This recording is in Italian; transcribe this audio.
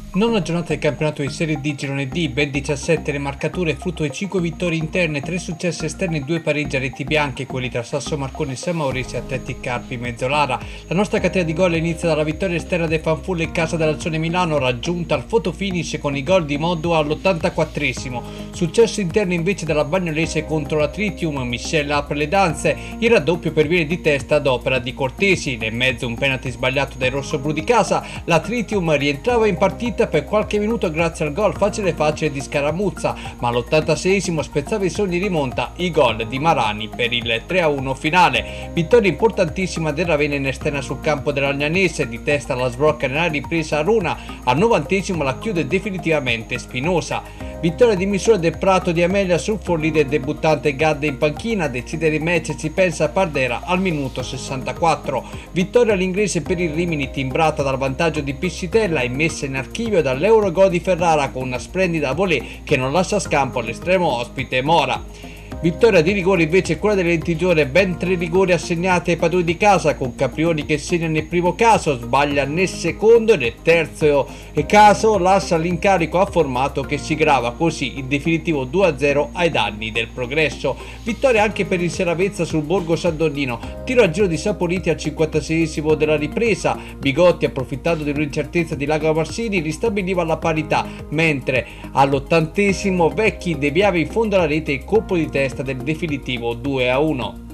Nona giornata del campionato di Serie D Girone D, ben 17 le marcature frutto di 5 vittorie interne, 3 successi esterni e 2 pareggi a reti bianche, quelli tra Sasso Marconi e San Maurizio e Atleti Carpi Mezzolara. La nostra catena di gol inizia dalla vittoria esterna del Fanfulle in casa dell'Azione Milano, raggiunta al fotofinish con i gol di Modua all'84esimo. Successo interno invece dalla Bagnolese contro la Tritium, Michelle apre le danze, il raddoppio perviene di testa ad opera di Cortesi, nel mezzo un penalty sbagliato dai rossoblu di casa, la Tritium rientrava in partita per qualche minuto grazie al gol facile di Scaramuzza, ma all'86esimo spezzava i sogni di rimonta i gol di Marani per il 3-1 finale. Vittoria importantissima del Ravenna in esterna sul campo dell'Agnanese, di testa la sbrocca nella ripresa a Runa, al 90esimo la chiude definitivamente Spinosa. Vittoria di misura del Prato di Amelia sul Forlì del debuttante Gadde in panchina, decide il match e ci pensa a Pardera al minuto 64. Vittoria all'inglese per il Rimini timbrata dal vantaggio di Piscitella e messa in archivio dall'Eurogol di Ferrara con una splendida volée che non lascia scampo all'estremo ospite Mora. Vittoria di rigore invece quella delle Lentigione, ben 3 rigori assegnati ai padroni di casa, con Caprioni che segna nel primo caso, sbaglia nel secondo e nel terzo caso lascia l'incarico a Formato che si grava così il definitivo 2-0 ai danni del Progresso. Vittoria anche per il Seravezza sul Borgo Sandonnino, tiro a giro di Saponiti al 56esimo della ripresa, Bigotti approfittando dell'incertezza di Lago Marsini ristabiliva la parità, mentre all'80esimo Vecchi deviava in fondo alla rete il colpo di testa del definitivo 2-1.